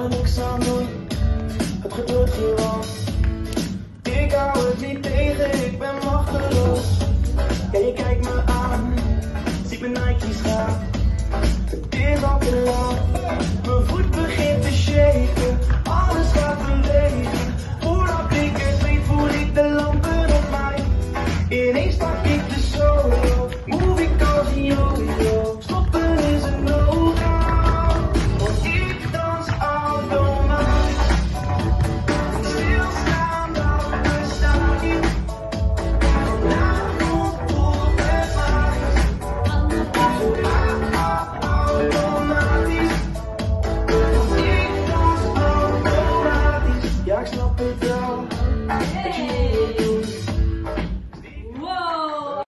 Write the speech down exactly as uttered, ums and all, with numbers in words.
er niks aan doen, het gebeurt gewoon. Ik hou het niet tegen, ik ben machteloos. Ja, je kijkt me aan, ziet mijn Nike's gaan.